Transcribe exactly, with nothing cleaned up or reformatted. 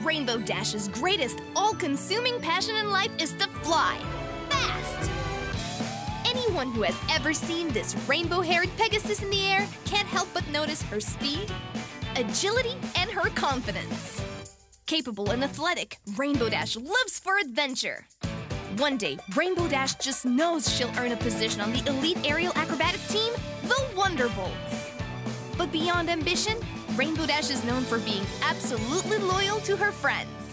Rainbow Dash's greatest all-consuming passion in life is to fly fast. Anyone who has ever seen this rainbow-haired Pegasus in the air can't help but notice her speed, agility, and her confidence. Capable and athletic, Rainbow Dash lives for adventure. One day, Rainbow Dash just knows she'll earn a position on the elite aerial acrobatic team, the Wonderbolts. But beyond ambition, Rainbow Dash is known for being absolutely loyal to her friends.